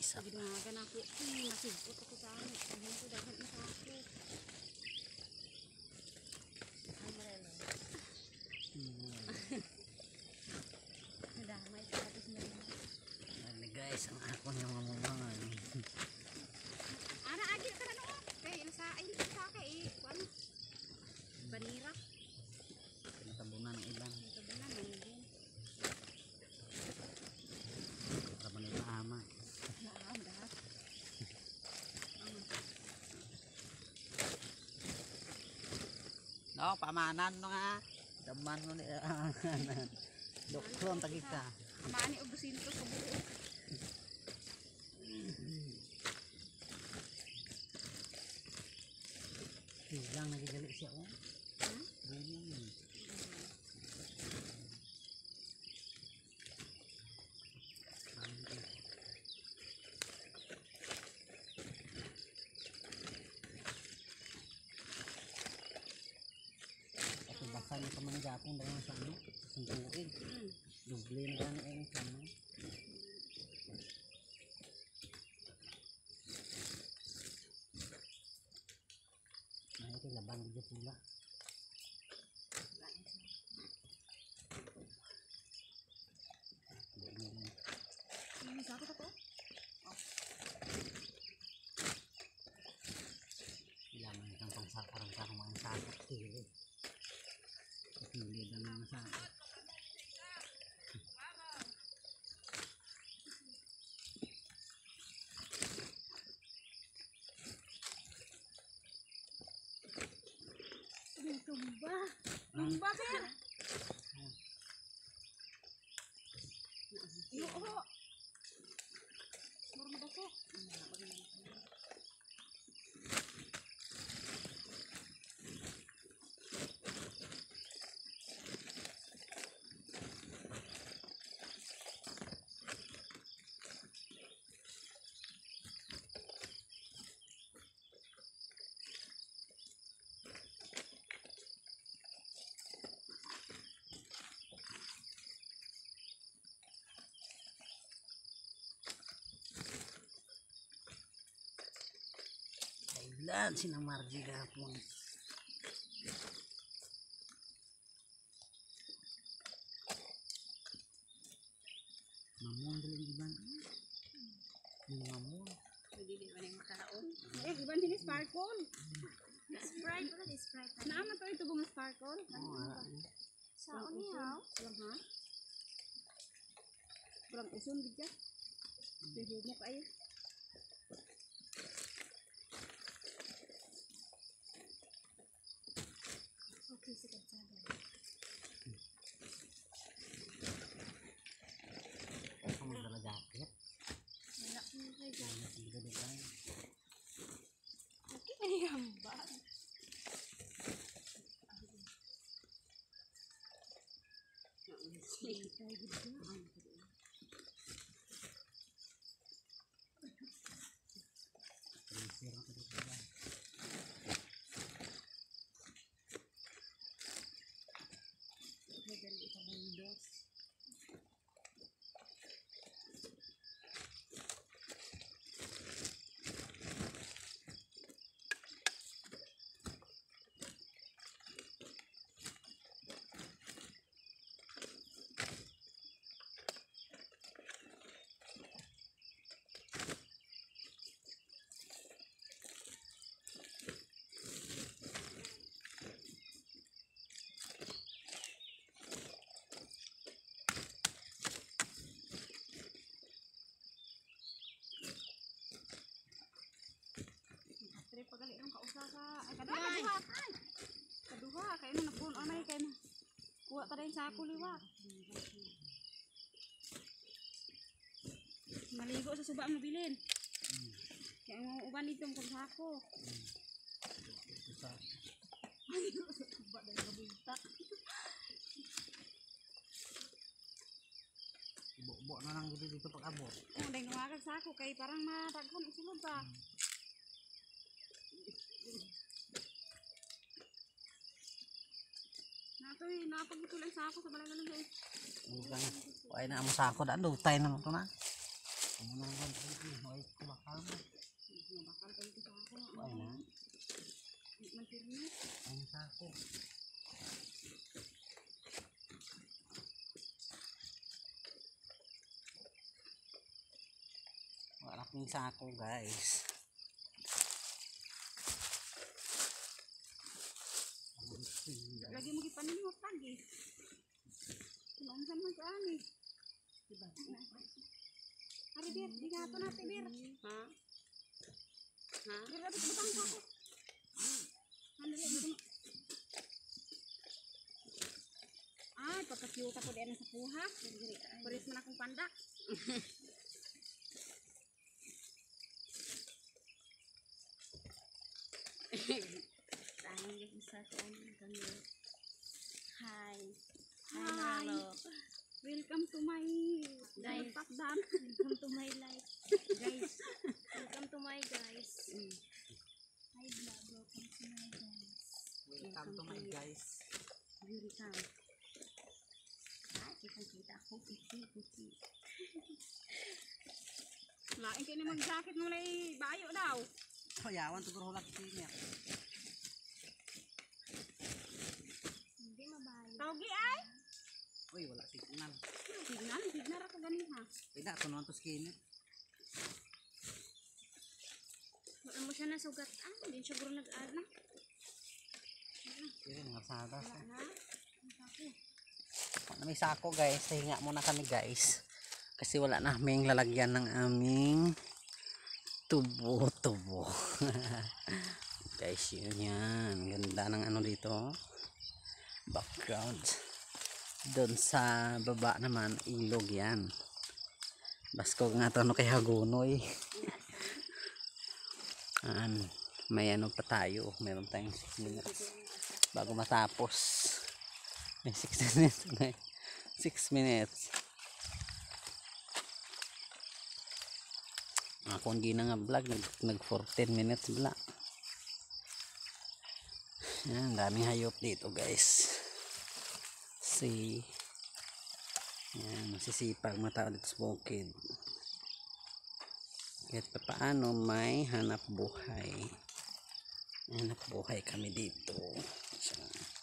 Isa. Ginagan ako. Nasibot ako sa amin. Sabi ko dapat isa ako. Nadamay sa atis na rin. Ano guys, ang ako niyang mamumangan. Ana, agil ka na noon. Kaya hindi sa akin eh. Ano? Banira. Natabunan ng iban. Natabunan ng iban. Para ba nila ama? Laam, lahat. No, pamanan no nga. Daman mo ni doktor tagi ka. Mani og 200 sa buo. Bilang nagigali siya oh. Buling. Basa na naman ng Japon dahil sa ano, sungkuin. Duble na gano'n ang kano. Nah itu labang dia pula. Ini satu tak oh? Ilaman ng pangsakaran sa mga sakit tili. Hindi na naman sakit. Tumba. Tumba kan? Yo ho. Baru masuk. Thailand sinamar juga pun. Mamun dulu iban. Mamun. Hindi di man yung makaraon. Iban din sparkle. Sprite pala di Sprite. Naman to ito bang sparkle? Sa unihaw? Lang ha? Kurang usun gitu. Dihumok ayo. Okay, sige, sabi. Ako magdala jacket. Wala ko na kayo dyan. Ano sila design? Okay, panigambang. Sige, tayo gito na. Freezer ako dito ba? Maganda ito bundos. Pagali ang kausa sa ay kaduha ay kaduha kay na napun anay kay na kuha ta din sa ako liwat maligo sa suba ang mobilin kaya ang uban dito mo sa ako maligo sa suba dahil kabuntak Ibo na lang dito pag abot. dahil numakag sa ako kay parang madaghan isulod ba. Natoy, napagitulan sa ako sa balangan ng guys. Ay na mo sa ako daan, dutay na mo to na. Ano na lang, sako. Wala akong sako guys. Lagi mo gipaningot lagi. Kinongsan man ka ani. Diba? Ari bir, di nga to natin bir. Ha? Ha? Bir dapat butang sako. Ano lang ay, pagka-cute ako din sa puha. Paris man akong panda. Tanong yung isa ko kami. Hi. Hi. Welcome to my Guys. pakdan. Welcome to my life. Guys. Welcome to my guys. Hi vlog. Welcome to my guys. Welcome to my guys. Welcome. Kita ako puti. Lain kayo ni mag-jacket mulai bayo daw. Yawan siguro hulak niya. Hindi mabayo. Tawgi ay. Uy, wala signal. Signal ako ganin ha. Tidak, tunuan to skinit. Wala mo siya nasugat. Hindi siya guro nag-add na. Yan, nangasada. Wala na. Ang sako. May sako guys, hinga muna kami guys. Kasi wala na kaming lalagyan ng aming tubo. Guys, yun yan. Ganda ng ano dito. Background. Doon sa baba naman, ilog yan. Basko nga to ano kay Hagunoy. May ano pa tayo. Meron tayong 6 minutes bago matapos. May 6 minutes. 6 minutes. Ako hindi na nga vlog. Nag 14 minutes bala. Yan, daming hayop dito guys. See. Yan, masisipag mga tao dito sa bukid. Kahit pa paano may hanap buhay. Hanap buhay kami dito. So,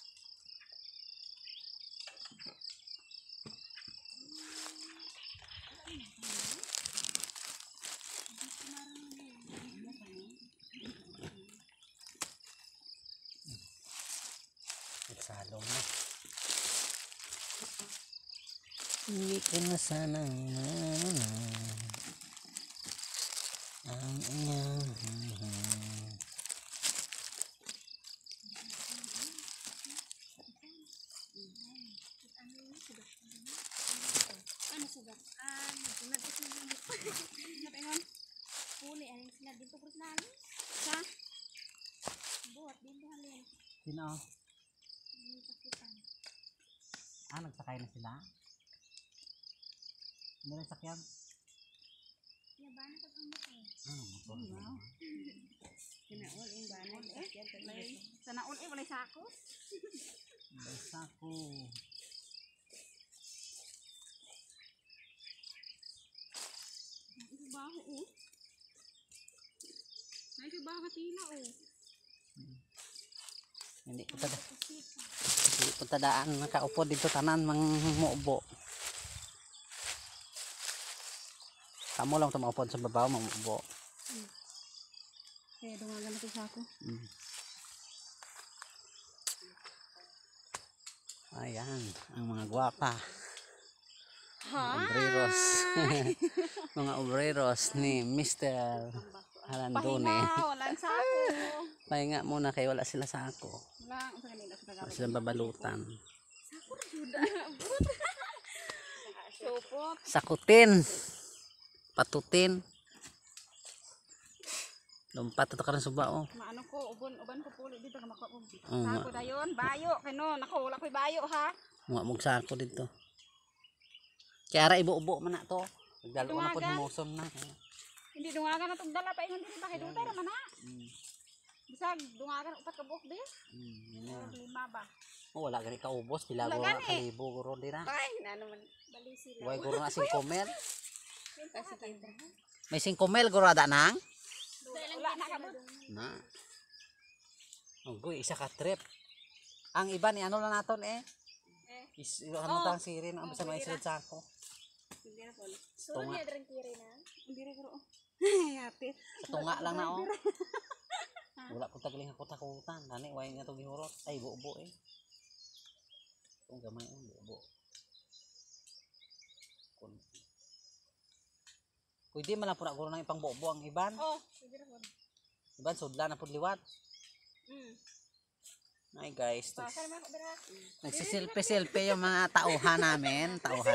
salong na. Hindi ko na sana ang inyong Ano sugat? Sunod ko sila. Napingon. Puli. Anong sila dito ko na alin? Sa Buhat dito halin. sino? Ano pakitan? Nagsakay na sila? Hindi na sakyan? Labanan ka pang motor. Motor na. Kinaul yung banan. sana ul walay sako. Basta ko. Baho oh. Ay baho tila oh. Hindi ko tadaan nakaupo dito tanan mang muubo. Kamu lang tumaupo sa babaw mang muubo. Kaya dungagan ako sako. Ayan, ang mga gwapa. Ha? Obreros. Mga obreros ni Mr. Halandone. Pahinga, walang sako. Pahinga muna kay wala sila sako. Wala, sa kanila sa Wala Tagalog. silang babalutan. Supot. Sakutin. Patutin. Lumpat ito ka rin suba oh. Maano ko, uban ko puli dito na makuha ko. Oo, Sako dayon, bayo. Kano, nako, wala ko'y bayo ha. Mga magsako dito. Kaya ra ibo-ubo man na to. Nagdalo ko na po Dumagan. humuson na. Hindi dungagan na itong dala pa ingon dito ba kay Duterte man ha. Bisag dungagan upat ka buok din. Lima ba? Oh, wala gani kaubos. Pila Wala guro gani. na kalibo guro din na. Ay, na naman. Bali sila. Huwag guro na 5 mil. Kasi kita. May 5 mil guro ada nang. Wala na kabut. Na. Oh, goy, isa ka trip. Ang iba ni ano lang naton eh. Eh, Ano tang sirin ang basta may sulod sa ako. hindi na po. Sunod niya rin kiri na. Hindi na ko. Hati. Sa tunga lang na oh. Wala ko tagling ako takutan. Nani way nga to gihurot. Ay buo eh. Kung gamay ang buo. Pwede man lang po na guro ng ipang buo ang iban. Oh, hindi na po. Iban sudla na po liwat. Ay guys, Saan naman ako dira? nagsisilpi-silpi yung mga tauhan namin.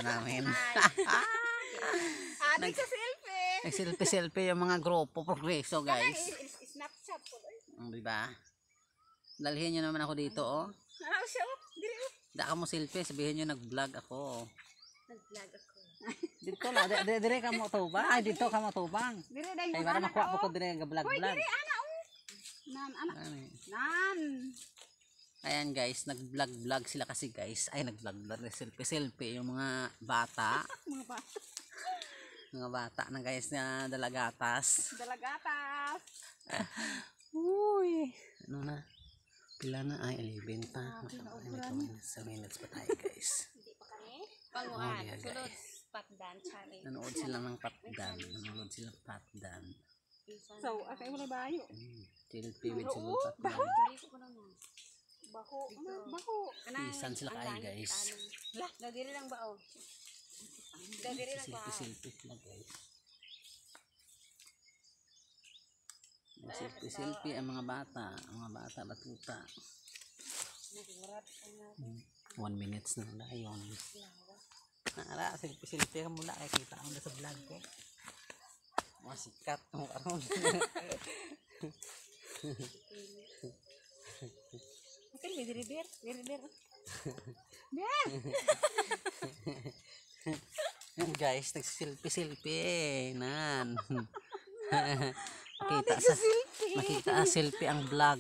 Adik sa selfie. Nagsilpi-silpi yung mga grupo progreso guys. Snapchat po. Diba? Dalhin nyo naman ako dito oh. Ano siya? Diri. Da ka mo silpi, sabihin nyo nag-vlog ako. Nag-vlog ako. Dito la, dire ka mo tubang. Ay dito ka mo tubang. Diri dai. Kay para makuha po ko dire nga vlog. Ana oh. Nan ana. Nan. Ayan guys, nag-vlog sila kasi guys. Ay nag-vlog, selfie yung mga bata. Mga ba? Mga bata na guys na dalagatas. Dalagatas. Uy. Ano na? Pila na? Ay, 11 pa. Sa minutes pa tayo guys. Hindi pa kami. Panguan. yeah, Sunod. guys. Patdan. Chari. Nanood sila ng patdan. So, akay mo na bayo. Selfie with sila patdan. Chari ko na nga. Baho. Baho. Isan sila kayo guys. Lah, dagiri lang ba oh. Dagiri lang ba. Selfie sila guys. Selfie ang mga bata. Ang mga bata batuta. 1 minutes na na yun. Nara, selfie ka muna. Ay, kita ako na sa vlog ko. Masikat mo karon. Diri. Guys, nagsiselfie nan. Makita sa selfie ang vlog.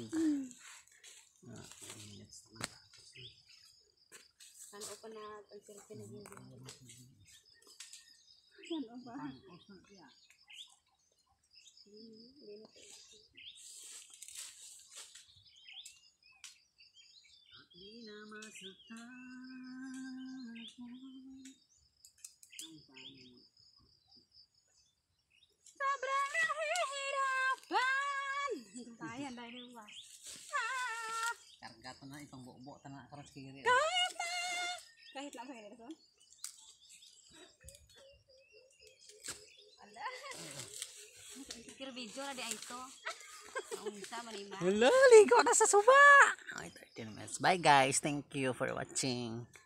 Ano pa na ang selfie na hindi. Ano ba? Di na masaktan. Sobrang nahihirapan. Hanggang tayo, dahil ba? Karga to na itong buo-buo na karon sa kiri. Kahit na! Kahit lang sa kanila, son? Ala! Pero video na di ay ito. Naunsa man ima. Hello, ligo na sa suba. Okay, 13 minutes. Bye guys. Thank you for watching.